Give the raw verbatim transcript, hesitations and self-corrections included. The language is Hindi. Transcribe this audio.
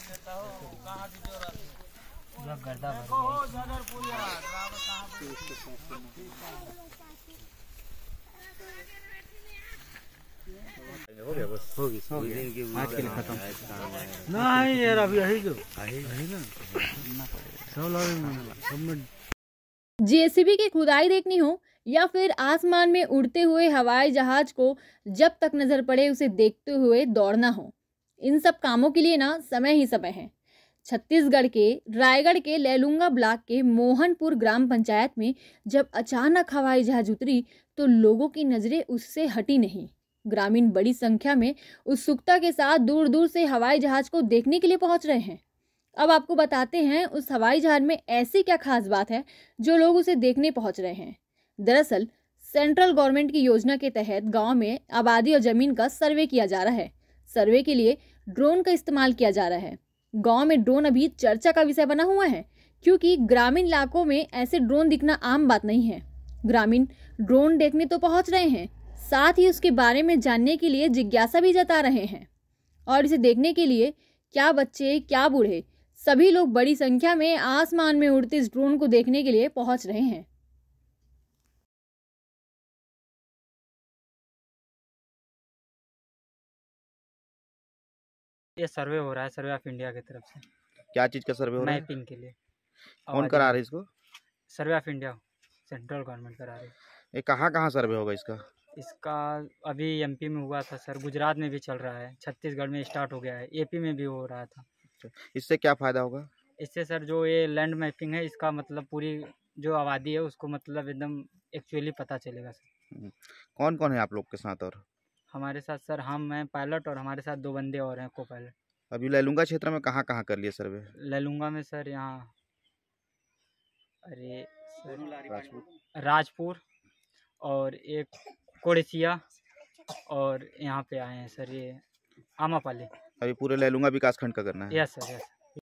गर्दा हो गया बस होगी आज के लिए खत्म नहीं यार अभी यही जो ना जेसीबी की खुदाई देखनी हो या फिर आसमान में उड़ते हुए हवाई जहाज को जब तक नजर पड़े उसे देखते हुए दौड़ना हो, इन सब कामों के लिए ना समय ही समय है। छत्तीसगढ़ के रायगढ़ के लैलूंगा ब्लॉक के मोहनपुर ग्राम पंचायत में जब अचानक हवाई जहाज उतरी तो लोगों की नजरें उससे हटी नहीं। ग्रामीण बड़ी संख्या में उत्सुकता के साथ दूर दूर से हवाई जहाज को देखने के लिए पहुंच रहे हैं। अब आपको बताते हैं उस हवाई जहाज में ऐसी क्या खास बात है जो लोग उसे देखने पहुंच रहे हैं। दरअसल सेंट्रल गवर्नमेंट की योजना के तहत गांव में आबादी और जमीन का सर्वे किया जा रहा है। सर्वे के लिए ड्रोन का इस्तेमाल किया जा रहा है। गांव में ड्रोन अभी चर्चा का विषय बना हुआ है क्योंकि ग्रामीण इलाकों में ऐसे ड्रोन दिखना आम बात नहीं है। ग्रामीण ड्रोन देखने तो पहुंच रहे हैं, साथ ही उसके बारे में जानने के लिए जिज्ञासा भी जता रहे हैं। और इसे देखने के लिए क्या बच्चे क्या बूढ़े सभी लोग बड़ी संख्या में आसमान में उड़ते इस ड्रोन को देखने के लिए पहुंच रहे हैं। ये सर्वे हो रहा है सर्वे ऑफ इंडिया की तरफ से। क्या चीज का सर्वे हो रहा है? मैपिंग के लिए। कौन करा रहा है इसको? Survey of India central government करा रही है। ये कहाँ कहाँ सर्वे होगा इसका? इसका अभी एमपी में हुआ था सर, गुजरात में भी चल रहा है, छत्तीसगढ़ में स्टार्ट हो गया है, एपी में भी हो रहा था। इससे क्या फायदा होगा? इससे सर जो ये लैंड मैपिंग है इसका मतलब पूरी जो आबादी है उसको मतलब एकदम एक्चुअली पता चलेगा सर। कौन कौन है आप लोग के साथ? और हमारे साथ सर हम हैं पायलट और हमारे साथ दो बंदे और हैं को पायलट। अभी लैलूंगा क्षेत्र में कहाँ कहाँ कर लिए सर्वे? लैलूंगा में सर यहाँ अरे सर राजपूर राजपुर और एक कोड़सिया और यहाँ पे आए हैं सर ये आमापाली। अभी पूरे लैलूंगा विकास खंड का करना है? Yes sir yes.